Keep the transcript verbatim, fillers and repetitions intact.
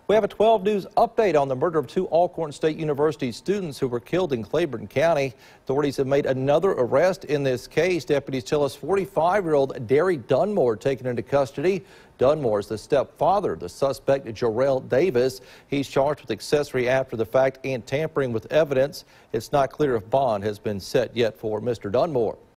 We have a twelve news update on the murder of two Alcorn State University students who were killed in Claiborne County. Authorities have made another arrest in this case. Deputies tell us forty-five-year-old Derry Dunmore taken into custody. Dunmore is the stepfather of the suspect, Jarrell Davis. He's charged with accessory after the fact and tampering with evidence. It's not clear if bond has been set yet for Mister Dunmore.